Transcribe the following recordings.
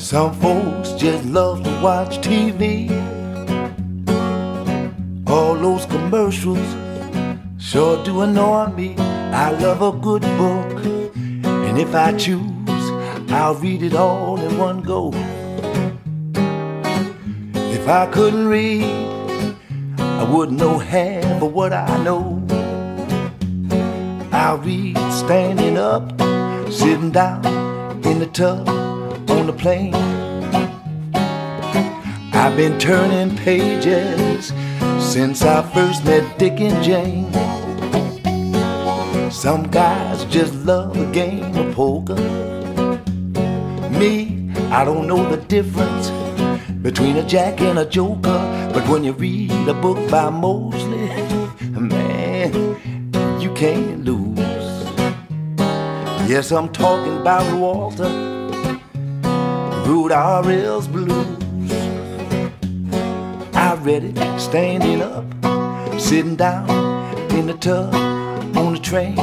Some folks just love to watch TV. All those commercials sure do annoy me. I love a good book, and if I choose, I'll read it all in one go. If I couldn't read, I wouldn't know half of what I know. I'll read standing up, sitting down in the tub, on the plane. I've been turning pages since I first met Dick and Jane. Some guys just love a game of poker. Me, I don't know the difference between a jack and a joker. But when you read a book by Mosley, man, you can't lose. Yes, I'm talking about Walter, Rude R.L.'s Blues. I read it standing up, sitting down in the tub, on the train.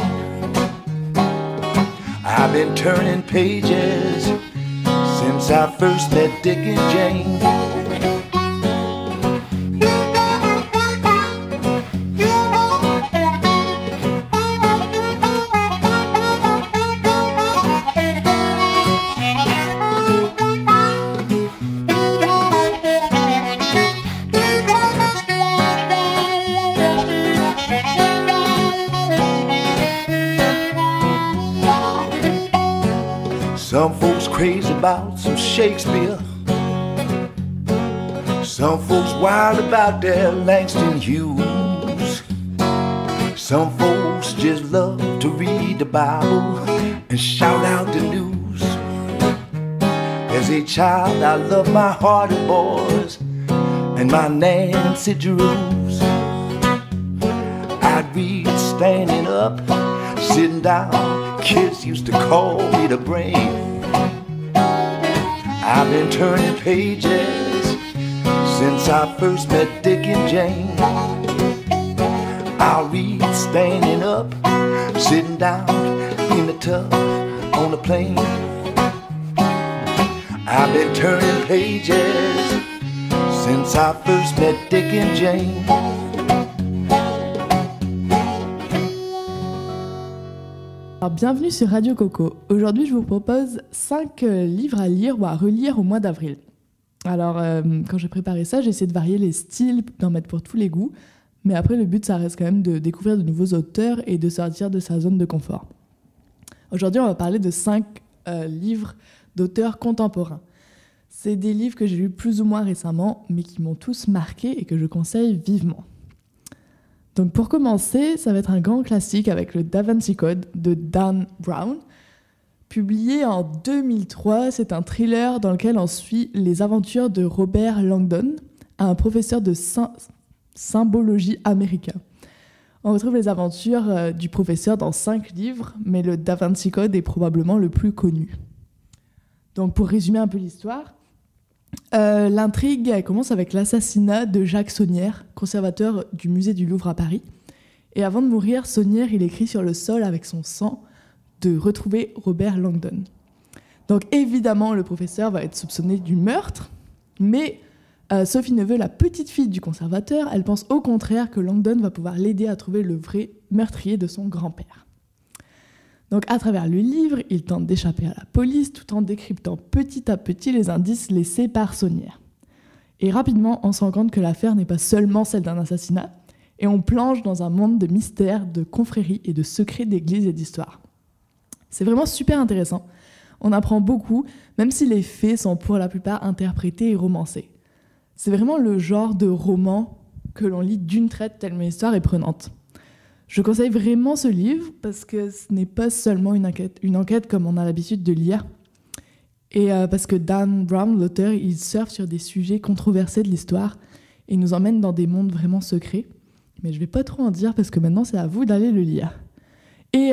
I've been turning pages since I first met Dick and Jane. Some folks crazy about some Shakespeare. Some folks wild about their Langston Hughes. Some folks just love to read the Bible and shout out the news. As a child I loved my Hardy Boys and my Nancy Drews. I'd read standing up, sitting down. Kids used to call me the brain. I've been turning pages since I first met Dick and Jane. I'll read standing up, sitting down in the tub, on the plane. I've been turning pages since I first met Dick and Jane. Alors, bienvenue sur Radio Coco. Aujourd'hui, je vous propose 5 livres à lire ou à relire au mois d'avril. Alors, quand j'ai préparé ça, j'ai essayé de varier les styles, d'en mettre pour tous les goûts. Mais après, le but, ça reste quand même de découvrir de nouveaux auteurs et de sortir de sa zone de confort. Aujourd'hui, on va parler de 5 livres d'auteurs contemporains. C'est des livres que j'ai lus plus ou moins récemment, mais qui m'ont tous marqué et que je conseille vivement. Donc pour commencer, ça va être un grand classique avec le Da Vinci Code de Dan Brown. Publié en 2003, c'est un thriller dans lequel on suit les aventures de Robert Langdon, un professeur de symbologie américain. On retrouve les aventures du professeur dans 5 livres, mais le Da Vinci Code est probablement le plus connu. Donc pour résumer un peu l'histoire, l'intrigue elle commence avec l'assassinat de Jacques Saunière, conservateur du musée du Louvre à Paris. Et avant de mourir, Saunière il écrit sur le sol avec son sang de retrouver Robert Langdon. Donc évidemment, le professeur va être soupçonné du meurtre, mais Sophie Neveu, la petite fille du conservateur, elle pense au contraire que Langdon va pouvoir l'aider à trouver le vrai meurtrier de son grand-père. Donc à travers le livre, il tente d'échapper à la police tout en décryptant petit à petit les indices laissés par Saunière. Et rapidement, on se rend compte que l'affaire n'est pas seulement celle d'un assassinat, et on plonge dans un monde de mystères, de confréries et de secrets d'église et d'histoire. C'est vraiment super intéressant. On apprend beaucoup, même si les faits sont pour la plupart interprétés et romancés. C'est vraiment le genre de roman que l'on lit d'une traite tellement l'histoire est prenante. Je conseille vraiment ce livre parce que ce n'est pas seulement une enquête comme on a l'habitude de lire. Et parce que Dan Brown, l'auteur, il surfe sur des sujets controversés de l'histoire et nous emmène dans des mondes vraiment secrets. Mais je ne vais pas trop en dire parce que maintenant c'est à vous d'aller le lire. Et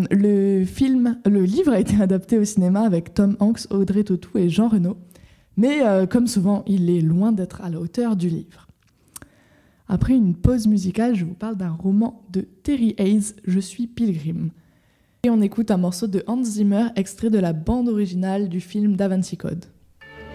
le livre a été adapté au cinéma avec Tom Hanks, Audrey Tautou et Jean Reno. Mais comme souvent, il est loin d'être à la hauteur du livre. Après une pause musicale, je vous parle d'un roman de Terry Hayes, Je suis Pilgrim. Et on écoute un morceau de Hans Zimmer, extrait de la bande originale du film Da Vinci Code.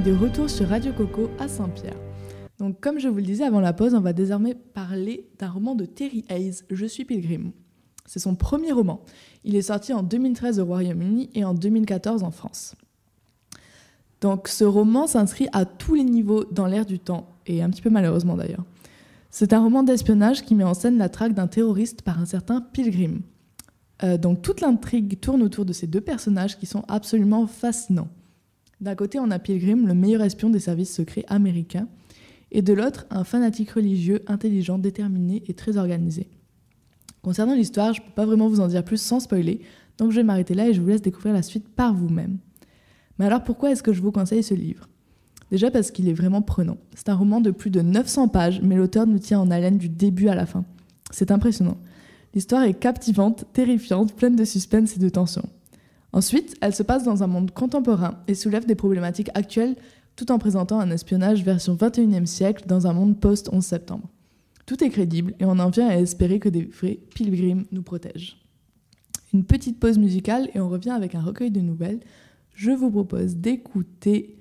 de retour sur Radio Coco à Saint-Pierre. Donc, comme je vous le disais avant la pause, on va désormais parler d'un roman de Terry Hayes, Je suis Pilgrim. C'est son premier roman. Il est sorti en 2013 au Royaume-Uni et en 2014 en France. Donc, ce roman s'inscrit à tous les niveaux dans l'ère du temps, et un petit peu malheureusement d'ailleurs. C'est un roman d'espionnage qui met en scène la traque d'un terroriste par un certain Pilgrim. Donc, toute l'intrigue tourne autour de ces deux personnages qui sont absolument fascinants. D'un côté, on a Pilgrim, le meilleur espion des services secrets américains, et de l'autre, un fanatique religieux, intelligent, déterminé et très organisé. Concernant l'histoire, je ne peux pas vraiment vous en dire plus sans spoiler, donc je vais m'arrêter là et je vous laisse découvrir la suite par vous-même. Mais alors pourquoi est-ce que je vous conseille ce livre ? Déjà parce qu'il est vraiment prenant. C'est un roman de plus de 900 pages, mais l'auteur nous tient en haleine du début à la fin. C'est impressionnant. L'histoire est captivante, terrifiante, pleine de suspense et de tension. Ensuite, elle se passe dans un monde contemporain et soulève des problématiques actuelles tout en présentant un espionnage version 21e siècle dans un monde post-11 septembre. Tout est crédible et on en vient à espérer que des vrais pilgrims nous protègent. Une petite pause musicale et on revient avec un recueil de nouvelles. Je vous propose d'écouter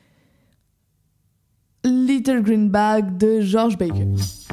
Little Green Bag de George Baker.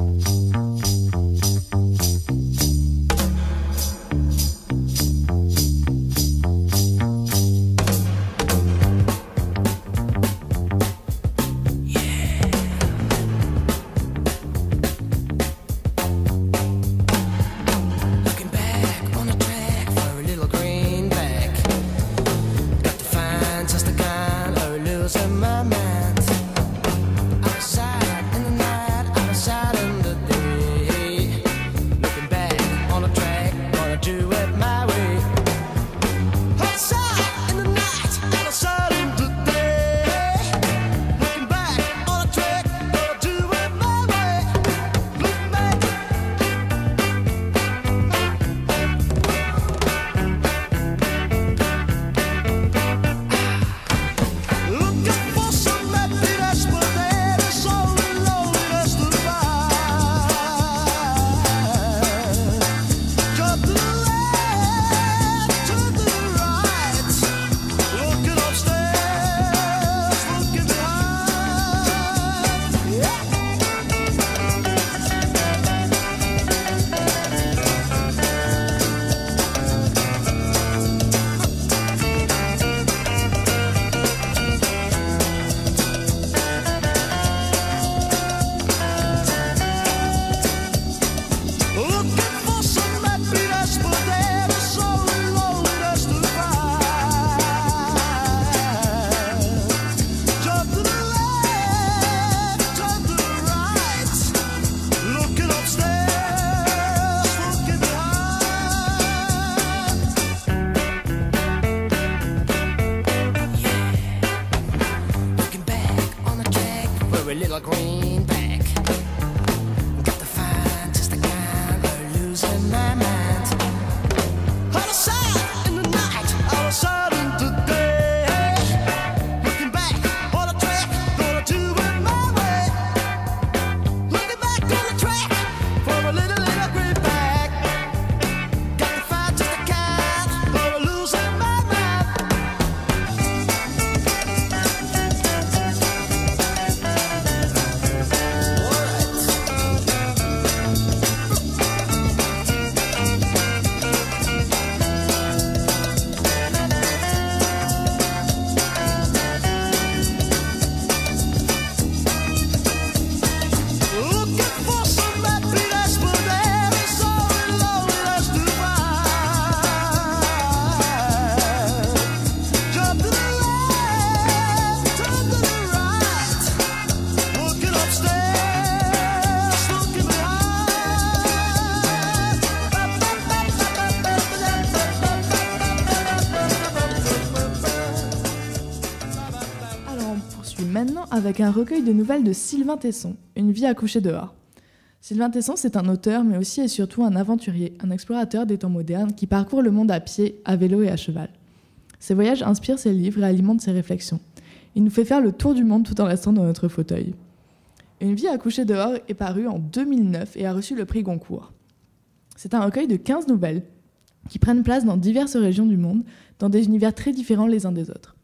Maintenant, avec un recueil de nouvelles de Sylvain Tesson, Une vie à coucher dehors. Sylvain Tesson, c'est un auteur, mais aussi et surtout un aventurier, un explorateur des temps modernes qui parcourt le monde à pied, à vélo et à cheval. Ses voyages inspirent ses livres et alimentent ses réflexions. Il nous fait faire le tour du monde tout en restant dans notre fauteuil. Une vie à coucher dehors est paru en 2009 et a reçu le prix Goncourt. C'est un recueil de 15 nouvelles qui prennent place dans diverses régions du monde, dans des univers très différents les uns des autres.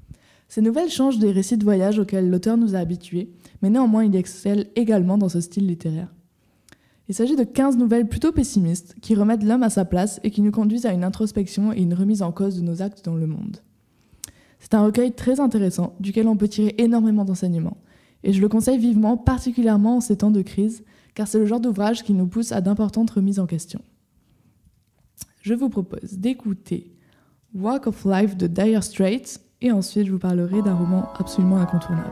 Ces nouvelles changent des récits de voyage auxquels l'auteur nous a habitués, mais néanmoins il excelle également dans ce style littéraire. Il s'agit de 15 nouvelles plutôt pessimistes qui remettent l'homme à sa place et qui nous conduisent à une introspection et une remise en cause de nos actes dans le monde. C'est un recueil très intéressant, duquel on peut tirer énormément d'enseignements. Et je le conseille vivement, particulièrement en ces temps de crise, car c'est le genre d'ouvrage qui nous pousse à d'importantes remises en question. Je vous propose d'écouter Walk of Life de Dire Straits, et ensuite je vous parlerai d'un roman absolument incontournable.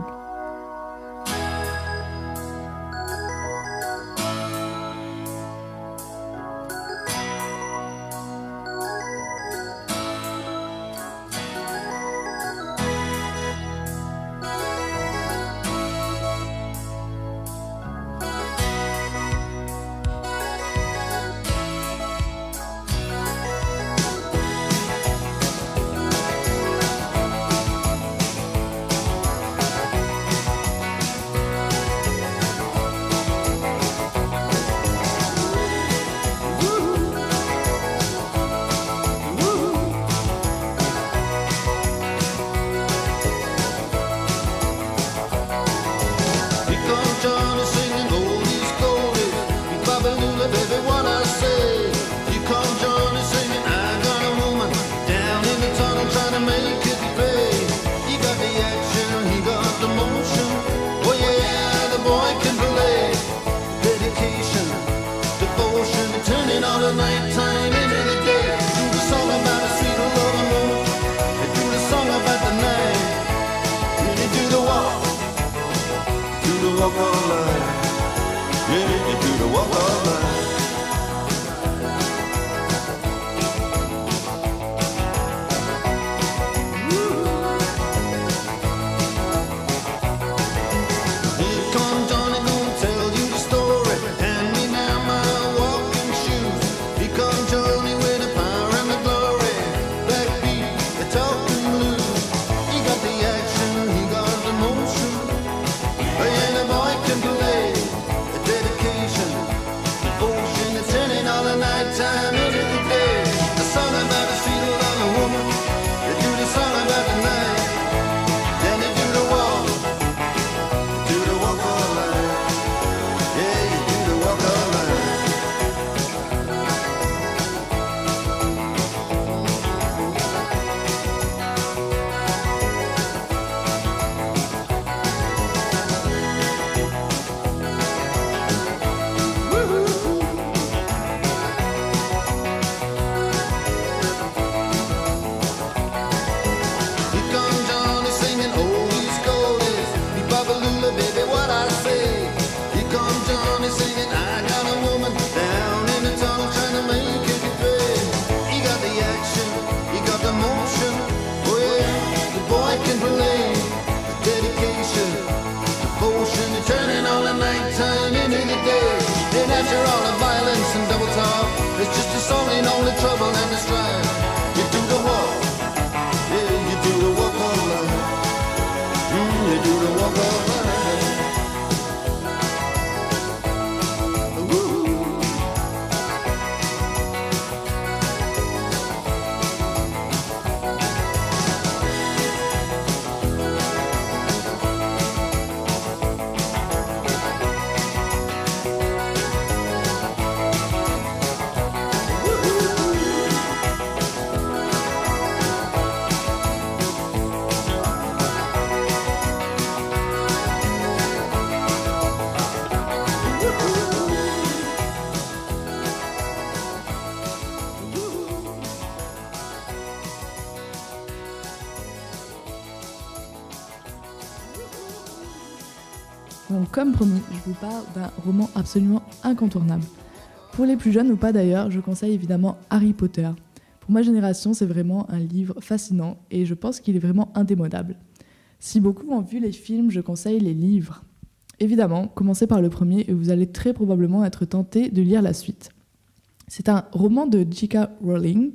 Donc, comme promis, je vous parle d'un roman absolument incontournable. Pour les plus jeunes ou pas d'ailleurs, je conseille évidemment Harry Potter. Pour ma génération, c'est vraiment un livre fascinant et je pense qu'il est vraiment indémodable. Si beaucoup ont vu les films, je conseille les livres. Évidemment, commencez par le premier et vous allez très probablement être tenté de lire la suite. C'est un roman de J.K. Rowling.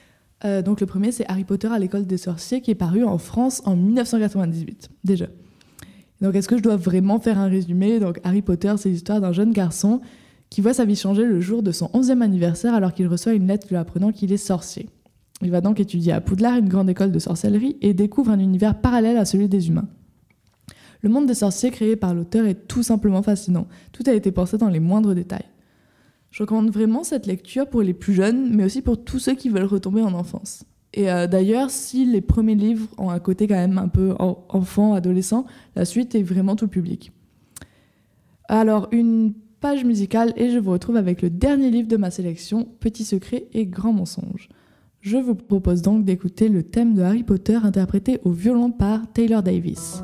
Donc le premier, c'est Harry Potter à l'école des sorciers qui est paru en France en 1998, déjà. Donc est-ce que je dois vraiment faire un résumé ? Donc Harry Potter, c'est l'histoire d'un jeune garçon qui voit sa vie changer le jour de son 11e anniversaire alors qu'il reçoit une lettre lui apprenant qu'il est sorcier. Il va donc étudier à Poudlard, une grande école de sorcellerie, et découvre un univers parallèle à celui des humains. Le monde des sorciers créé par l'auteur est tout simplement fascinant. Tout a été pensé dans les moindres détails. Je recommande vraiment cette lecture pour les plus jeunes, mais aussi pour tous ceux qui veulent retomber en enfance. Et d'ailleurs, si les premiers livres ont un côté quand même un peu enfant, adolescent, la suite est vraiment tout public. Alors, une page musicale et je vous retrouve avec le dernier livre de ma sélection, Petit secret et grand mensonge. Je vous propose donc d'écouter le thème de Harry Potter interprété au violon par Taylor Davis.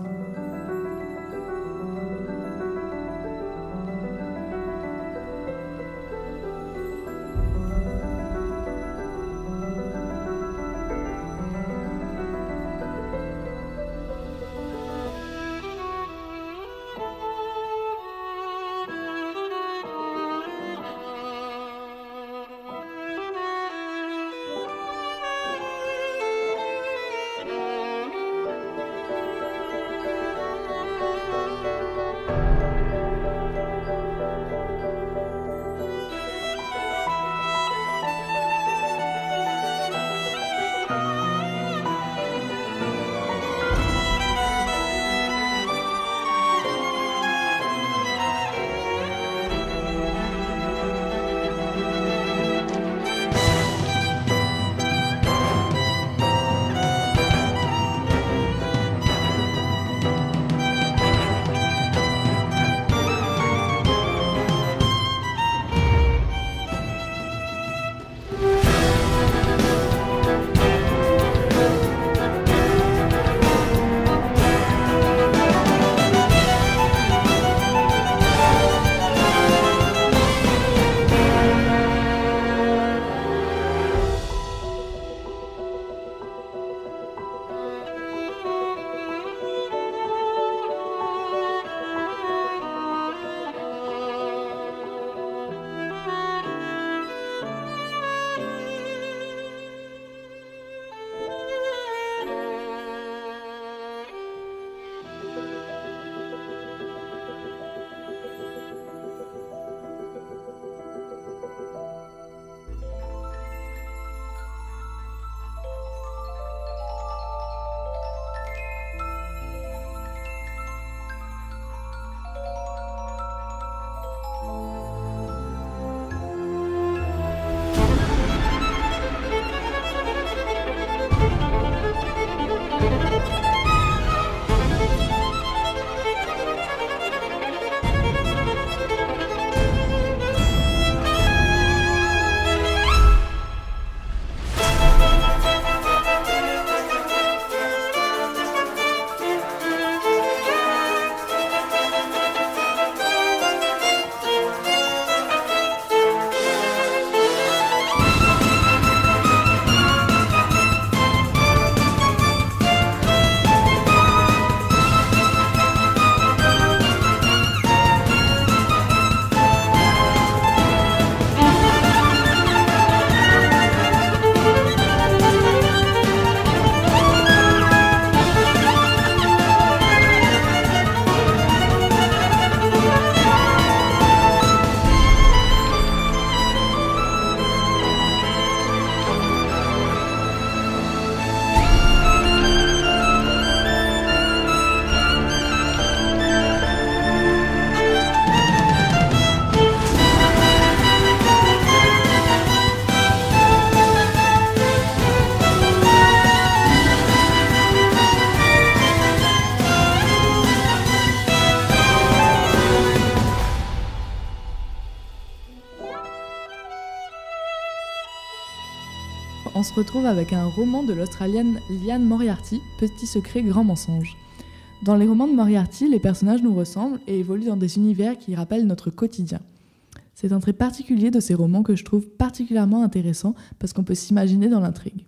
On se retrouve avec un roman de l'Australienne Liane Moriarty, Petit secret, grand mensonge. Dans les romans de Moriarty, les personnages nous ressemblent et évoluent dans des univers qui rappellent notre quotidien. C'est un trait particulier de ces romans que je trouve particulièrement intéressant parce qu'on peut s'imaginer dans l'intrigue.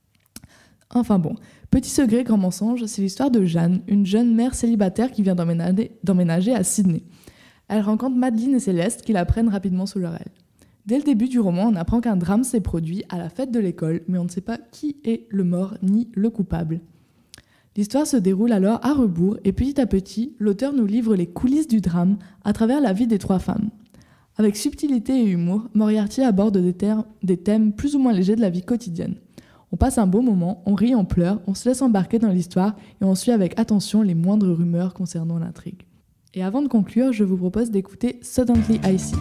Enfin bon, Petit secret, grand mensonge, c'est l'histoire de Jeanne, une jeune mère célibataire qui vient d'emménager à Sydney. Elle rencontre Madeleine et Céleste qui la prennent rapidement sous leur aile. Dès le début du roman, on apprend qu'un drame s'est produit à la fête de l'école, mais on ne sait pas qui est le mort ni le coupable. L'histoire se déroule alors à rebours et petit à petit, l'auteur nous livre les coulisses du drame à travers la vie des trois femmes. Avec subtilité et humour, Moriarty aborde des thèmes plus ou moins légers de la vie quotidienne. On passe un beau moment, on rit, on pleure, on se laisse embarquer dans l'histoire et on suit avec attention les moindres rumeurs concernant l'intrigue. Et avant de conclure, je vous propose d'écouter Suddenly I See.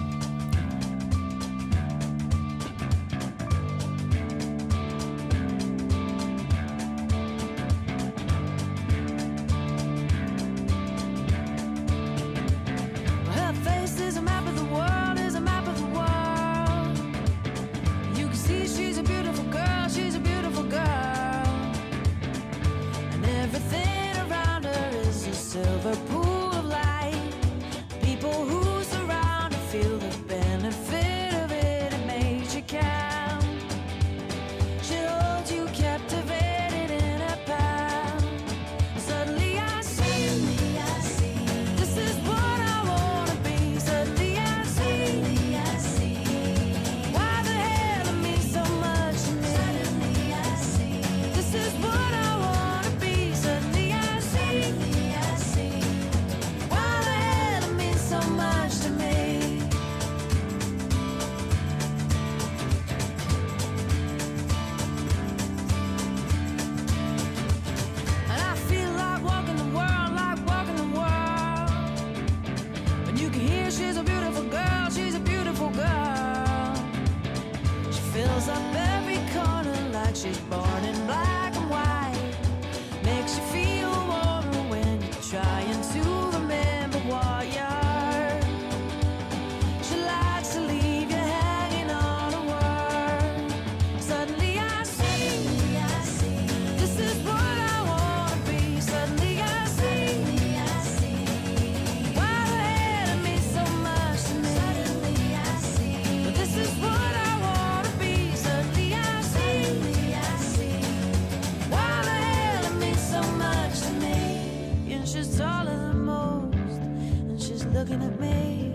Looking at me,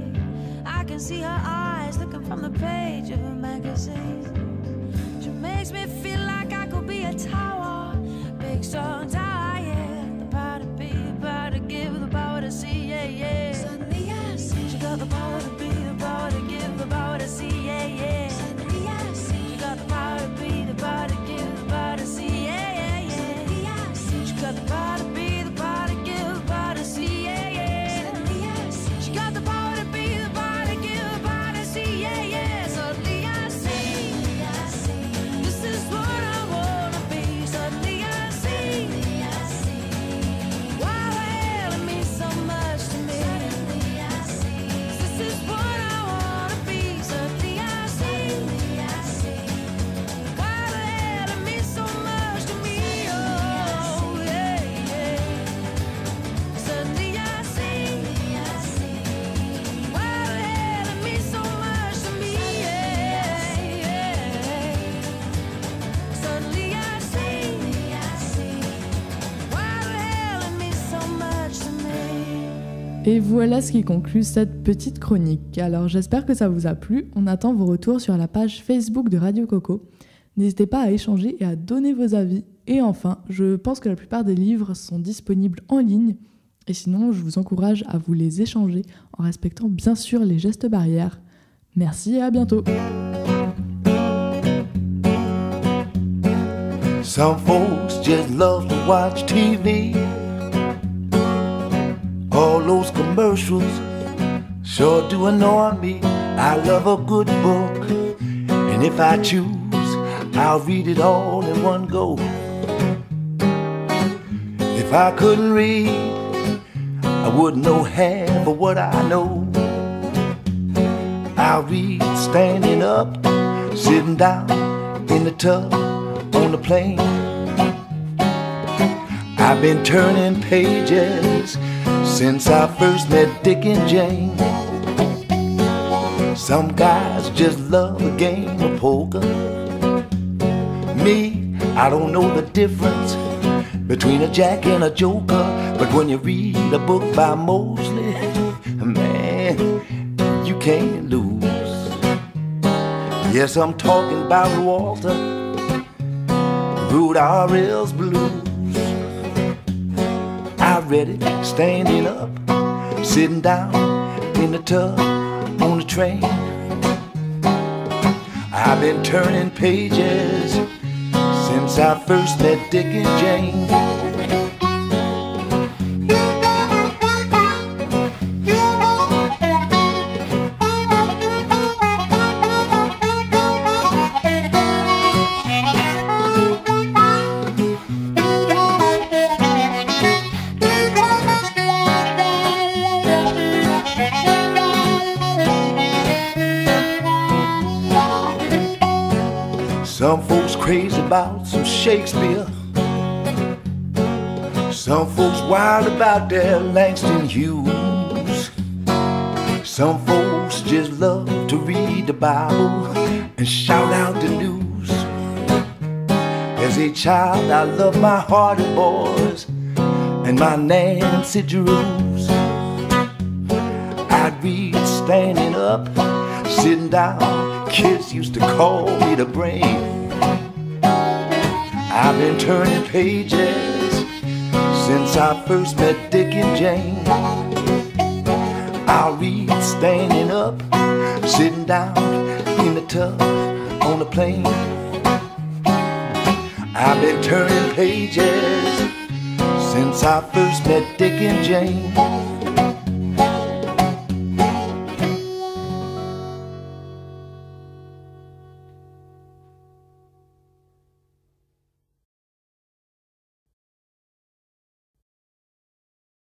I can see her eyes looking from the page of a magazine. She makes me feel like I could be a tower, big strong tower, yeah. The power to be, the power to give, the power to see, yeah, yeah. Suddenly I see she got the power to be, the power to give, the power to see, yeah, yeah. Suddenly I see she got the power to be, the power to give, the power to see, yeah, yeah, yeah. Suddenly I see she got the power to be, the power to give, the power to see, yeah, yeah. Got the power to be, the power to give, the power to see, yeah, yeah. Suddenly I see, this is what I wanna be. Suddenly I see, why the hell it means so much to me. Suddenly I see, this is what I wanna be. Suddenly I see, why the hell it means so much to me. Oh, yeah, yeah. Suddenly I see. Et voilà ce qui conclut cette petite chronique. Alors j'espère que ça vous a plu. On attend vos retours sur la page Facebook de Radio Coco. N'hésitez pas à échanger et à donner vos avis. Et enfin, je pense que la plupart des livres sont disponibles en ligne. Et sinon, je vous encourage à vous les échanger en respectant bien sûr les gestes barrières. Merci et à bientôt. Some folks just love to watch TV. All those commercials sure do annoy me. I love a good book, and if I choose, I'll read it all in one go. If I couldn't read, I wouldn't know half of what I know. I'll read standing up, sitting down in the tub, on the plane. I've been turning pages since I first met Dick and Jane. Some guys just love a game of poker. Me, I don't know the difference between a jack and a joker. But when you read a book by Mosley, man, you can't lose. Yes, I'm talking about Walter, Rude R.L.'s Blues. I read it standing up, sitting down in the tub, on the train. I've been turning pages since since I first met Dick and Jane. Some folks crazy about some Shakespeare. Some folks wild about their Langston Hughes. Some folks just love to read the Bible and shout out the news. As a child I loved my Hardy Boys and my Nancy Drews. I'd read standing up, sitting down. Kids used to call me the brain. I've been turning pages since I first met Dick and Jane. I'll read standing up, sitting down in the tub on the plane. I've been turning pages since I first met Dick and Jane.